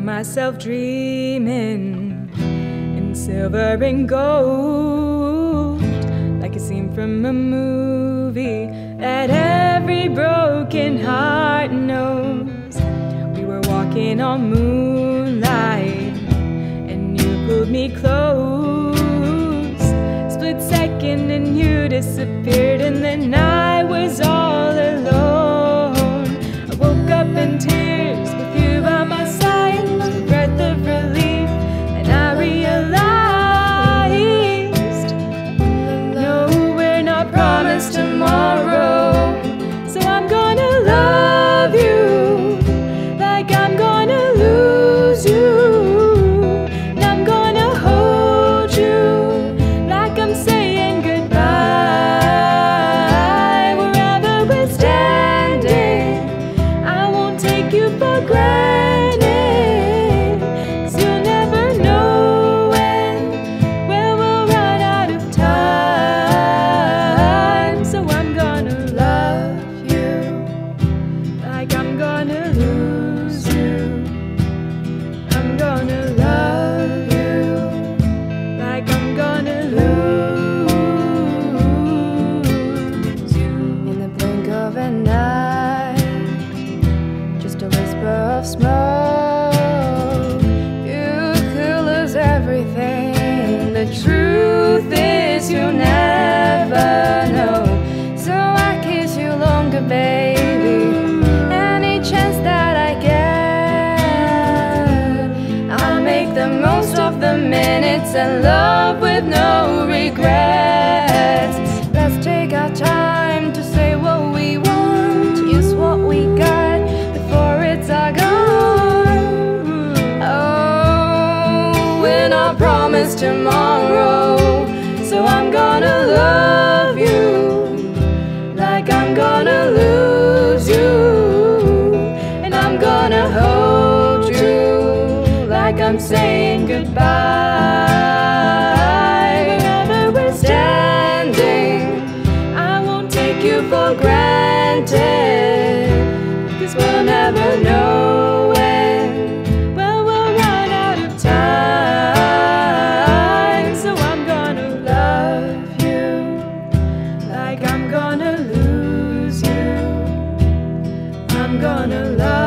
found myself dreaming in silver and gold, like a scene from a movie that every broken heart knows. We were walking on moonlight and you pulled me close. Split second and you disappeared, and then I was all alone. I woke up in tears with you by my side, a breath of relief, and I realized, no, we're not promised tomorrow. So I'm gonna love you like I'm gonna lose you, and I'm gonna hold you like I'm saying goodbye. Wherever we're standing, I won't take you for granted, 'cause you'll never know when, where we'll run out of time. So I'm gonna love you like I'm gonna lose you. I'm gonna love you like I'm gonna lose you. In the blink of an eye, just a whisper of smoke, you could lose everything. The truth is you'll never know. So I kiss you longer, baby, any chance that I get. I'll make the most of the minutes and love with no regrets. Let's take our time to say what we want, use what we got before it's all gone. Oh, we're not promised tomorrow, so I'm gonna love you like I'm gonna lose you, and I'm gonna hold you like I'm saying goodbye. Wherever we're standing, I won't take you for granted, 'cause we'll never know when, well, we'll run out of time. So I'm gonna love you like I'm gonna lose you. I'm gonna love